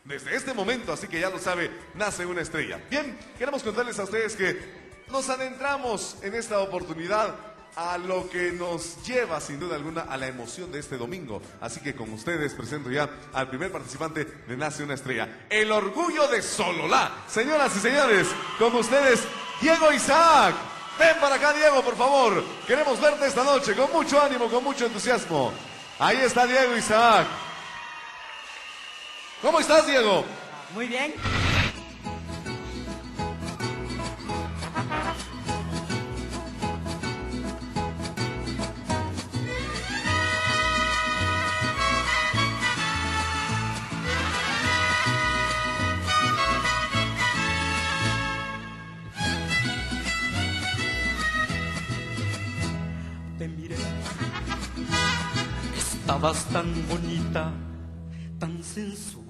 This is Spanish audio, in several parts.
desde este momento, así que ya lo sabe, nace una estrella. Bien, queremos contarles a ustedes que nos adentramos en esta oportunidad a lo que nos lleva sin duda alguna a la emoción de este domingo. Así que con ustedes presento ya al primer participante de Nace una Estrella, el orgullo de Sololá. Señoras y señores, con ustedes Diego Isaac. Ven para acá, Diego, por favor. Queremos verte esta noche con mucho ánimo, con mucho entusiasmo. Ahí está Diego Isaac. ¿Cómo estás, Diego? Muy bien. Te miré, estabas tan bonita, tan sensual.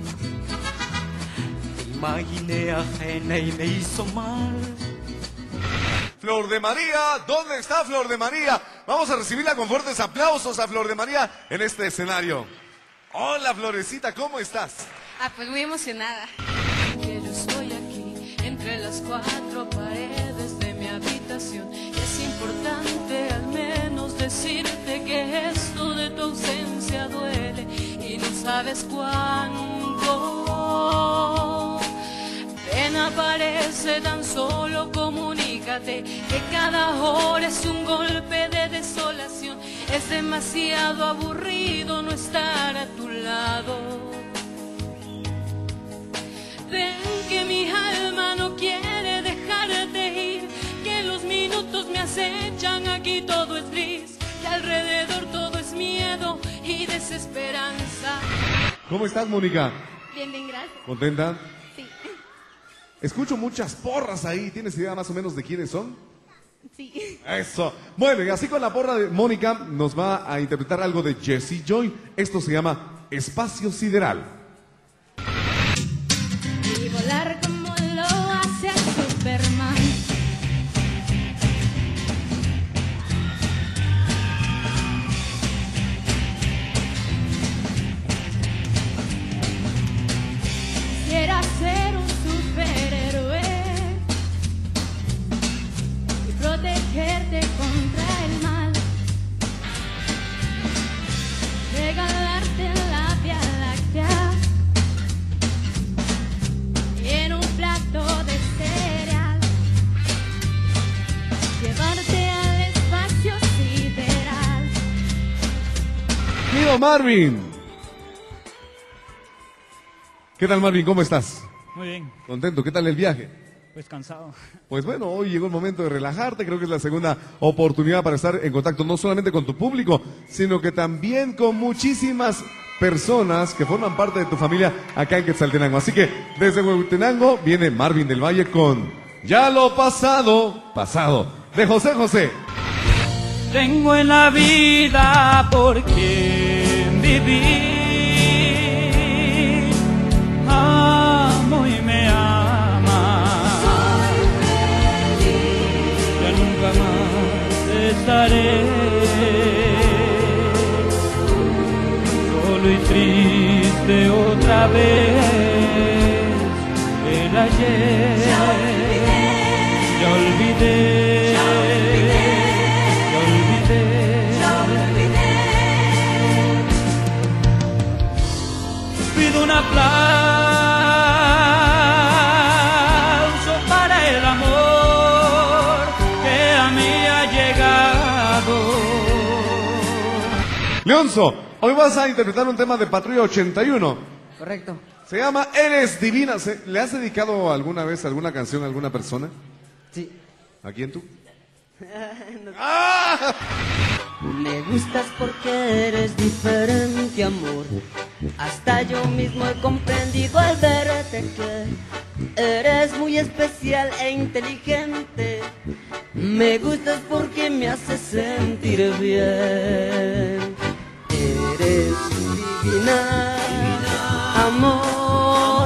Te imaginé ajena y me hizo mal. Flor de María, ¿dónde está Flor de María? Vamos a recibirla con fuertes aplausos a Flor de María en este escenario. Hola, Florecita, ¿cómo estás? Pues muy emocionada. Que yo estoy aquí entre las cuatro paredes de mi habitación. Es importante al menos decirte que esto de tu ausencia duele y no sabes cuándo. Ven, aparece, tan solo comunícate que cada hora es un golpe de desolación. Es demasiado aburrido no estar a tu lado. Ven que mi alma no quiere dejarte ir, que los minutos me acechan, aquí todo es gris, y alrededor todo es miedo y desesperanza. ¿Cómo estás, Mónica? Bien, bien, gracias. ¿Contenta? Sí, Escucho muchas porras ahí. ¿Tienes idea más o menos de quiénes son? sí. Eso. Bueno, y así con la porra de Mónica nos va a interpretar algo de Jessie Joy. Esto se llama Espacio Sideral. Y volar como lo hace Superman. Quisiera ser un superhéroe y protegerte contra el mal, regalarte la Vía Láctea en un plato de cereal, llevarte al espacio sideral. ¡Querido Marvin! ¿Qué tal, Marvin? ¿Cómo estás? Muy bien, ¿Contento? ¿Qué tal el viaje? pues cansado. Pues bueno, hoy llegó el momento de relajarte. Creo que es la segunda oportunidad para estar en contacto no solamente con tu público, sino que también con muchísimas personas que forman parte de tu familia acá en Quetzaltenango. Así que desde Huehuetenango viene Marvin del Valle con Ya lo pasado, pasado, de José José. Tengo en la vida por quien vivir. Amo y me ama. Ya nunca más estaré solo y triste otra vez. El ayer ya olvidé. Pido un aplauso para el amor que a mí ha llegado. Leonzo, hoy vas a interpretar un tema de Patrulla 81. Correcto. Se llama Eres Divina. ¿Le has dedicado alguna vez alguna canción a alguna persona? Sí. ¿A quién tú? ¡Ah! Me gustas porque eres diferente, amor. Hasta yo mismo he comprendido al verte que eres muy especial e inteligente. Me gustas porque me haces sentir bien. Eres divina, amor,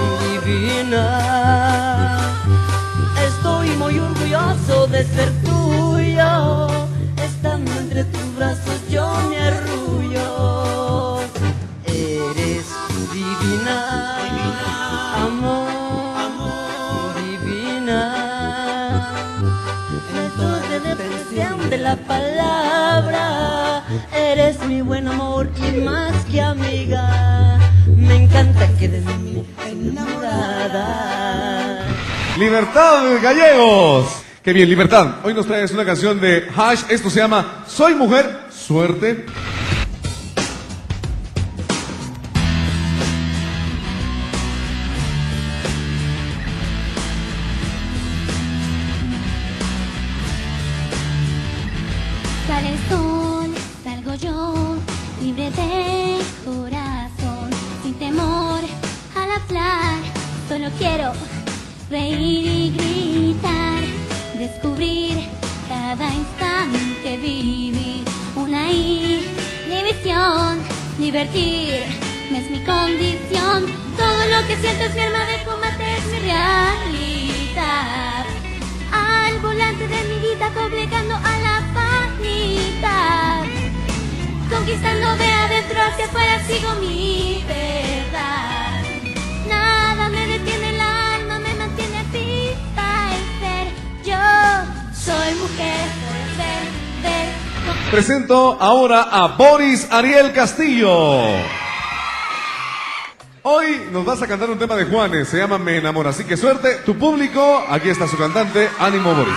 divina. Estoy muy orgulloso de ser tuyo. Estando entre tus brazos yo me arrullo. Eres divina. amor divina. En tu extensión de la palabra, eres mi buen amor y más que amiga. Me encanta que de mí enamorada. Libertad Gallegos. Qué bien, Libertad. Hoy nos traes una canción de Hash. Esto se llama Soy Mujer, Suerte. Sale el sol, salgo yo, libre de corazón, sin temor al hablar, solo quiero reír y gritar, descubrir cada instante, vivir una inhibición, divertirme es mi condición, todo lo que siento es mi arma de combate, es mi realidad. Al volante de mi vida, doblegando a la vanidad, conquistando de adentro hacia afuera, sigo mi verdad. Nada me detiene el alma, me mantiene viva el ser. Yo soy mujer por ver. Presento ahora a Boris Ariel Castillo. Hoy nos vas a cantar un tema de Juanes, se llama Me Enamora. Así que suerte, tu público, aquí está su cantante, ánimo Boris.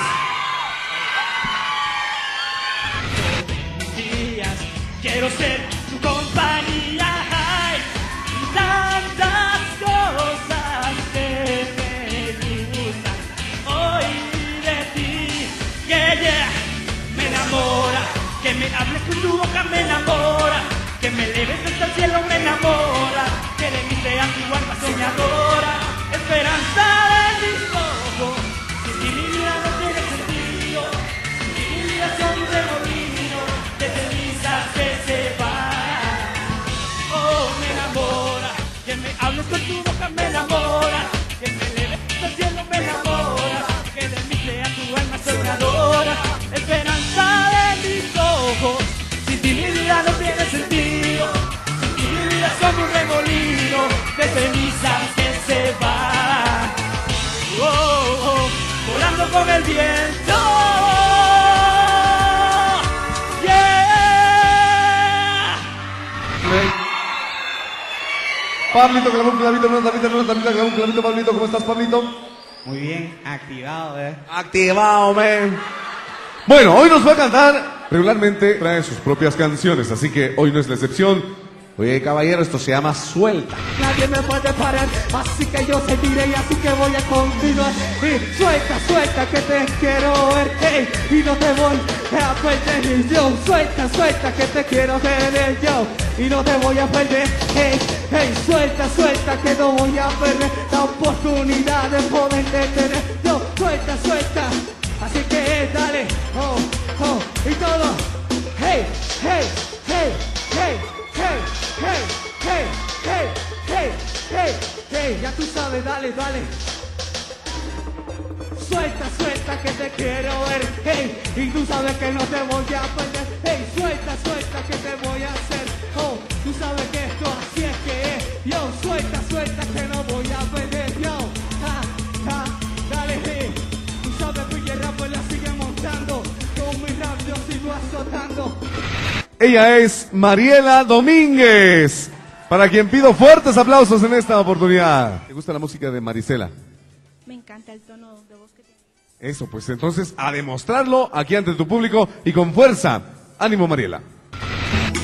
Días, quiero ser tu compañía. Ay, tantas cosas que me gustan hoy de ti. Yeah, me enamora, que me hables con tu boca me enamora, que me eleves hasta el cielo me enamora, que de mí sea tu alma soñadora, esperanza de mis ojos. Sin ti mi vida no tiene sentido, sin ti mi vida son un remolino de cenizas que se van. Oh, me enamora, que me hables con tu boca me enamora, que me eleves hasta el cielo me enamora, que de mí sea tu alma soñadora, esperanza de mis ojos. Sin ti mi vida no tiene sentido, sin ti mi vida son un remolino de cenizas que se van. Volando con el viento. Yeah. Pablito, clavó un clavito, no, clavó un clavito, Pablito, ¿cómo estás, Pablito? Muy bien, activado, Activado, man. Bueno, hoy nos va a cantar. Regularmente trae sus propias canciones, así que hoy no es la excepción. Oye, caballero, esto se llama Suelta. Nadie me puede parar, así que yo seguiré y así que voy a continuar. Y suelta, suelta que te quiero ver, hey, y no te voy a perder. Y yo, suelta, suelta que te quiero tener yo, y no te voy a perder. Hey, hey, suelta, suelta que no voy a perder la oportunidad de poder detener. Yo, suelta, suelta, así que dale, oh, oh, y todo. Hey, hey, hey, hey. Hey, hey, hey, hey, hey, hey, hey, ya tú sabes, dale, dale. Suelta, suelta que te quiero ver, hey, y tú sabes que no te voy a perder. Hey, suelta, suelta que te voy a hacer, oh, tú sabes que esto así es que es. Yo, suelta, suelta que no voy a perder, yo, dale, hey. Tú sabes que el rap la sigue montando, con mi rap yo sigo azotando. Ella es Mariela Domínguez, para quien pido fuertes aplausos en esta oportunidad. ¿Te gusta la música de Marisela? Me encanta el tono de voz que tiene. Eso, pues entonces a demostrarlo aquí ante tu público y con fuerza. Ánimo, Mariela.